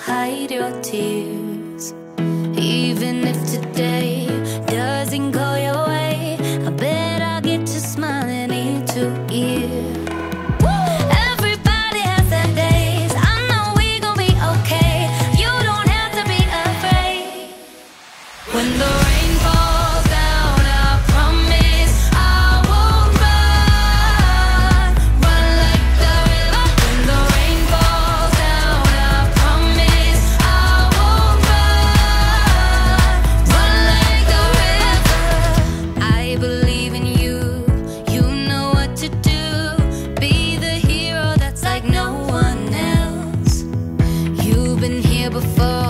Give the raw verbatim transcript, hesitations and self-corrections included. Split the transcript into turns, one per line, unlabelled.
hide your tears. Even if today doesn't go your way, I bet I'll get you smiling ear to ear. Everybody has their days, I know we gon' be okay. You don't have to be afraid. When the rain falls down, I promise I won't run, run like the river. When the rain falls down, I promise I won't run, run like the river. I believe in you, you know what to do. Be the hero that's like no one else. You've been here before,